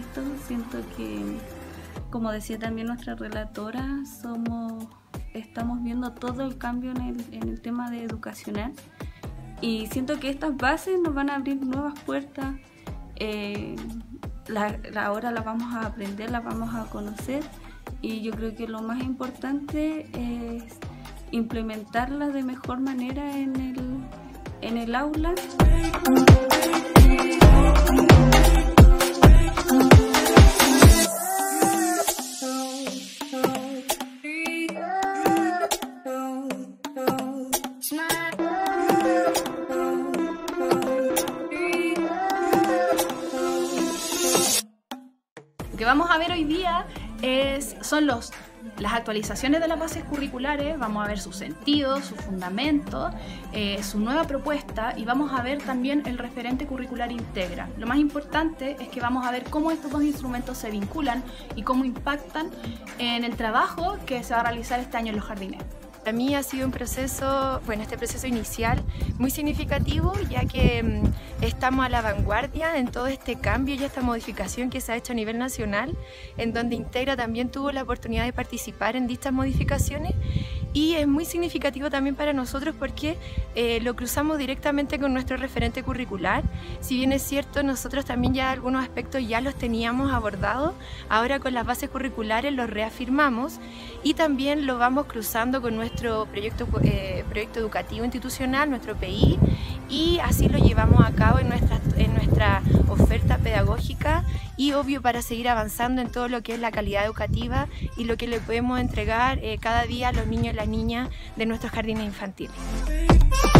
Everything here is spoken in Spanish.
esto. Siento que, como decía también nuestra relatora, estamos viendo todo el cambio en el tema de educacional, y siento que estas bases nos van a abrir nuevas puertas. Ahora las vamos a aprender, las vamos a conocer, y yo creo que lo más importante es implementarlas de mejor manera en el aula. Lo que vamos a ver hoy día son las actualizaciones de las bases curriculares. Vamos a ver su sentido, su fundamento, su nueva propuesta, y vamos a ver también el referente curricular Integra. Lo más importante es que vamos a ver cómo estos dos instrumentos se vinculan y cómo impactan en el trabajo que se va a realizar este año en los jardines. Para mí ha sido un proceso, este proceso inicial muy significativo, ya que estamos a la vanguardia en todo este cambio y esta modificación que se ha hecho a nivel nacional, en donde Integra también tuvo la oportunidad de participar en dichas modificaciones, y es muy significativo también para nosotros porque lo cruzamos directamente con nuestro referente curricular. Si bien es cierto, nosotros también ya algunos aspectos ya los teníamos abordados, ahora con las bases curriculares los reafirmamos y también lo vamos cruzando con nuestro proyecto educativo institucional, nuestro PI, y así lo llevamos a cabo en nuestra oferta pedagógica, y obvio para seguir avanzando en todo lo que es la calidad educativa y lo que le podemos entregar cada día a los niños y las niñas de nuestros jardines infantiles.